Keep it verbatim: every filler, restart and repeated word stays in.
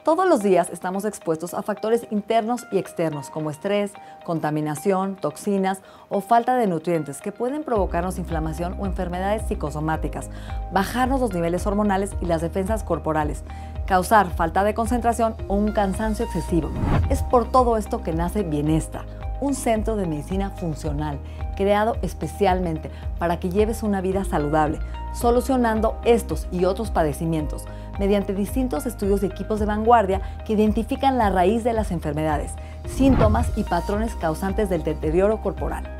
Todos los días estamos expuestos a factores internos y externos como estrés, contaminación, toxinas o falta de nutrientes que pueden provocarnos inflamación o enfermedades psicosomáticas, bajarnos los niveles hormonales y las defensas corporales, causar falta de concentración o un cansancio excesivo. Es por todo esto que nace Bienesta, un centro de medicina funcional creado especialmente para que lleves una vida saludable, solucionando estos y otros padecimientos mediante distintos estudios de equipos de vanguardia que identifican la raíz de las enfermedades, síntomas y patrones causantes del deterioro corporal.